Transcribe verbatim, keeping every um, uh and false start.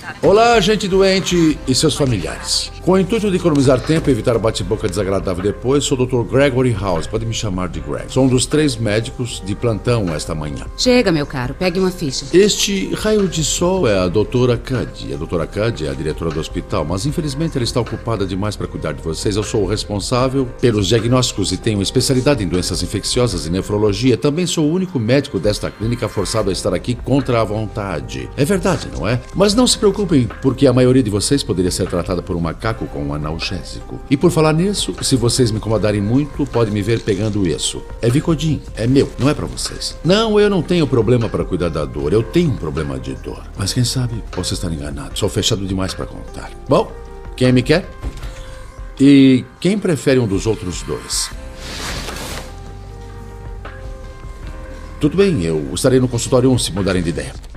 Olá, gente doente e seus familiares. Com o intuito de economizar tempo e evitar bate-boca desagradável depois, sou o doutor Gregory House. Pode me chamar de Greg. Sou um dos três médicos de plantão esta manhã. Chega, meu caro. Pegue uma ficha. Este raio de sol é a doutora Cuddy. A doutora Cuddy é a diretora do hospital, mas infelizmente ela está ocupada demais para cuidar de vocês. Eu sou o responsável pelos diagnósticos e tenho especialidade em doenças infecciosas e nefrologia. Também sou o único médico desta clínica forçado a estar aqui contra a vontade. É verdade, não é? Mas não se preocupem, porque a maioria de vocês poderia ser tratada por um macaco com um analgésico. E por falar nisso, se vocês me incomodarem muito, pode me ver pegando isso. É Vicodin, é meu, não é pra vocês. Não, eu não tenho problema para cuidar da dor, eu tenho um problema de dor. Mas quem sabe, posso estar enganado, sou fechado demais para contar. Bom, quem me quer? E quem prefere um dos outros dois? Tudo bem, eu estarei no consultório um se mudarem de ideia.